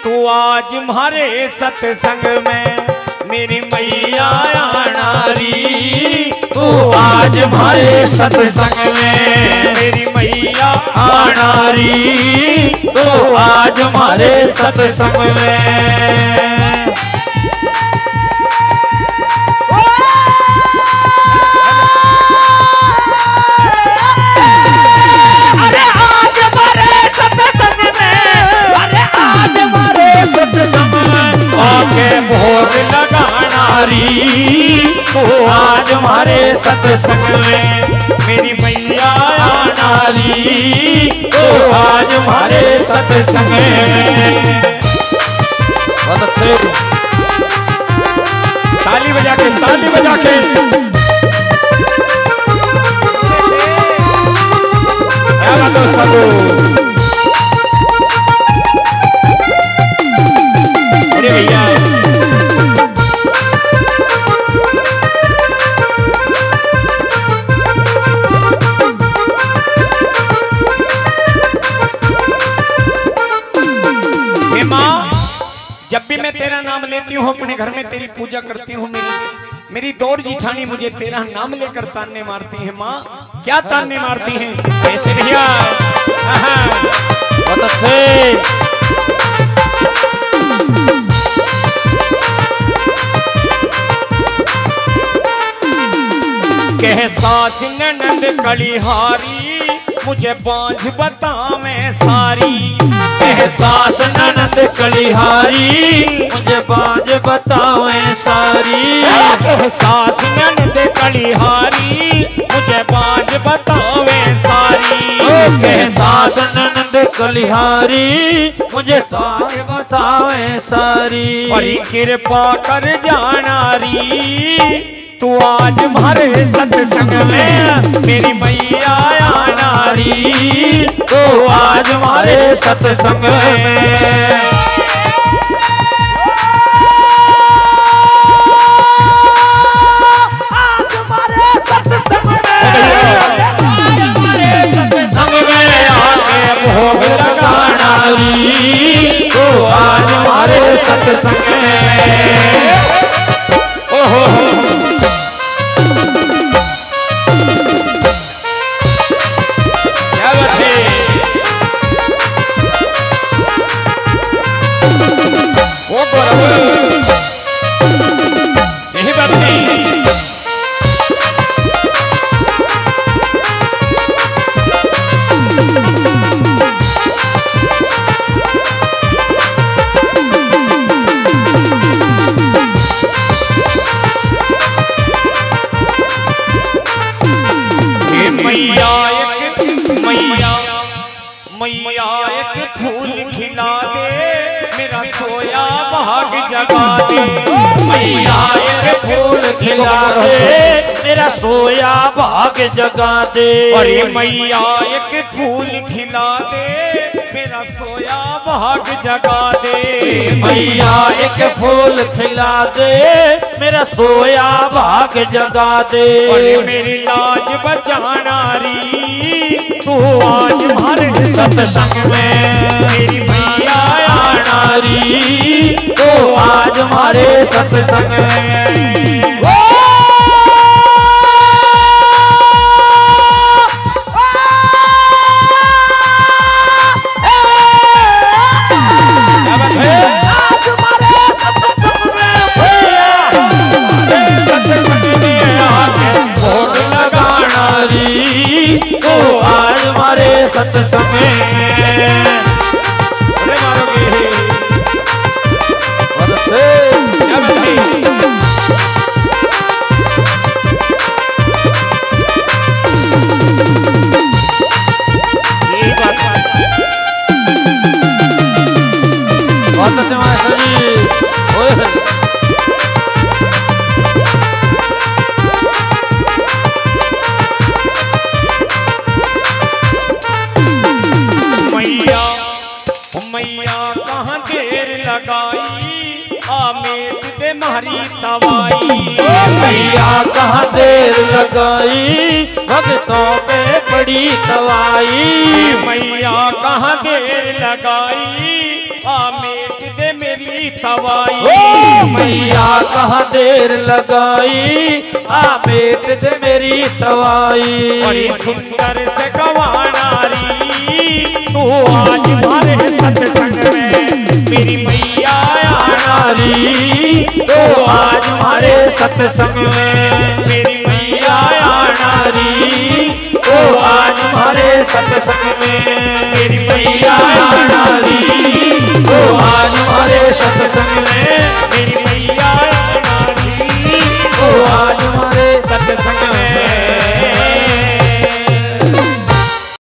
तू आज हमारे सत्संग में मेरी मैया नारी। तू आज हमारे सत्संग में मेरी मैया नारी। तू आज हमारे सत्संग में। भोग लगा नारी। तू आज हमारे सत्संग में मेरी मैया नारी। तू आज हमारे सत्संग में। बहुत अच्छे ताली बजा के ताली बजा के सब अरे भैया जब भी मैं तेरा नाम लेती हूँ अपने घर में तेरी पूजा करती हूँ मेरी दौड़ जिठानी मुझे तेरा नाम लेकर ताने मारती है। माँ क्या ताने मारती हैं? कैसे भैया बहुत अच्छे कह सास ननद कलिहारी मुझे बांझ बतावे सारी। कह सास ननद कलिहारी मुझे बांझ बतावे सारी। कह सास ननद कलिहारी मुझे बांझ बतावे सारी। कह सास ननद कलिहारी मुझे बांझ बतावे सारी। बड़ी कृपा कर जानारी। तू आज हमारे सत्संग में मेरी मैया नारी। तू आज हमारे सत्संग में। आज हमारे सत्संग में आके भोग लगा नारी। तू आज हमारे सत्संग में। ओहो यही बात नहीं मैया एक फूल खिला दे मेरा सोया भाग जगा दे। मैया एक फूल खिला दे मेरा सोया भाग जगा दे। अरे मैया एक फूल खिला दे मेरा सोया भाग जगा दे। मैया एक फूल खिला दे मेरा सोया भाग जगा दे। अरे मेरी लाज बचाना री तू आज हमारे सत्संग में मेरी मैया नारी। तू आज हमारे सत्संग में। तो आज हमारे सत्संग में। बहुत अच्छे मास्टर जी। मैया कहाँ देर लगाई आमेट दे मारी तवाई। मैया कहाँ देर लगाई भक्तों पे बड़ी तवाई। मैया कहाँ देर लगाई आमेट तवाई। ओ मैया कहाँ देर लगाई, आ मेट दे मेरी तवाई। बड़ी सुंदर से गवानारी तू आज मारे सत्संग में मेरी मैया नारी, तो आज मारे सत्संग में मेरी मैया नारी, तो आज मारे सत्संग में मेरी मैया नारी।